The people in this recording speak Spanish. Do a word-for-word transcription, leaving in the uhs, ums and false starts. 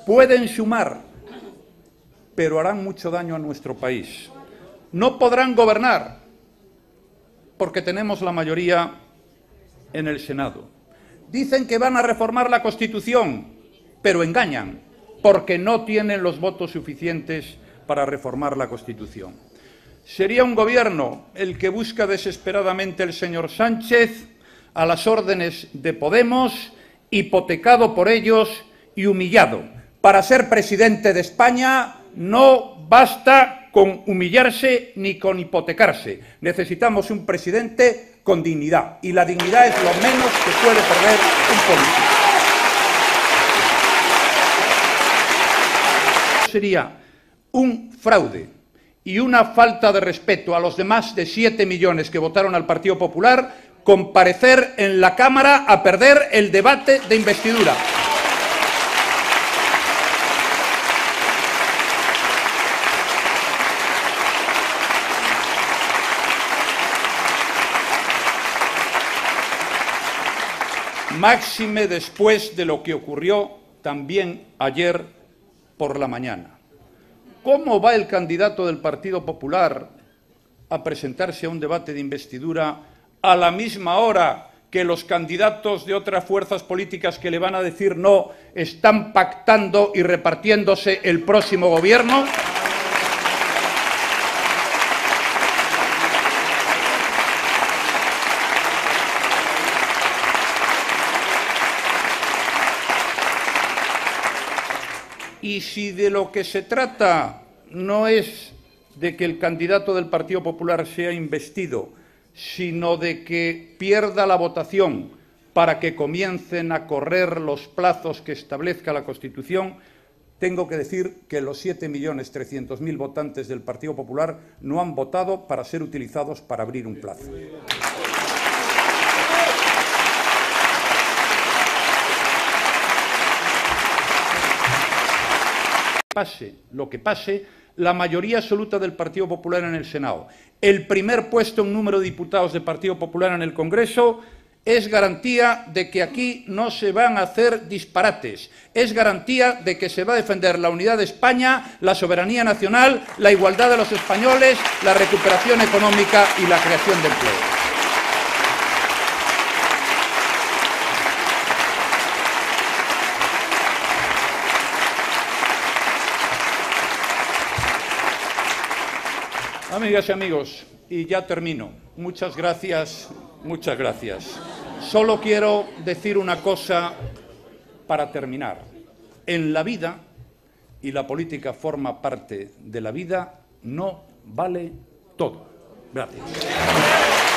pueden sumar, pero harán mucho daño a nuestro país. No podrán gobernar, porque tenemos la mayoría en el Senado. Dicen que van a reformar la Constitución, pero engañan, porque no tienen los votos suficientes para reformar la Constitución. Sería un gobierno el que busca desesperadamente el señor Sánchez, a las órdenes de Podemos, hipotecado por ellos y humillado. Para ser presidente de España no basta con humillarse ni con hipotecarse. Necesitamos un presidente con dignidad, y la dignidad es lo menos que puede perder un político. Sería un fraude y una falta de respeto a los demás de siete millones que votaron al Partido Popular comparecer en la Cámara a perder el debate de investidura. Máxime después de lo que ocurrió también ayer por la mañana. ¿Cómo va el candidato del Partido Popular a presentarse a un debate de investidura a la misma hora que los candidatos de otras fuerzas políticas que le van a decir no están pactando y repartiéndose el próximo gobierno? Y si de lo que se trata no es de que el candidato del Partido Popular sea investido, sino de que pierda la votación para que comiencen a correr los plazos que establezca la Constitución, tengo que decir que los siete millones trescientos mil votantes del Partido Popular no han votado para ser utilizados para abrir un plazo. Pase lo que pase, la mayoría absoluta del Partido Popular en el Senado, el primer puesto en número de diputados del Partido Popular en el Congreso, es garantía de que aquí no se van a hacer disparates, es garantía de que se va a defender la unidad de España, la soberanía nacional, la igualdad de los españoles, la recuperación económica y la creación de empleo. Amigas y amigos, y ya termino. Muchas gracias, muchas gracias. Solo quiero decir una cosa para terminar. En la vida, y la política forma parte de la vida, no vale todo. Gracias.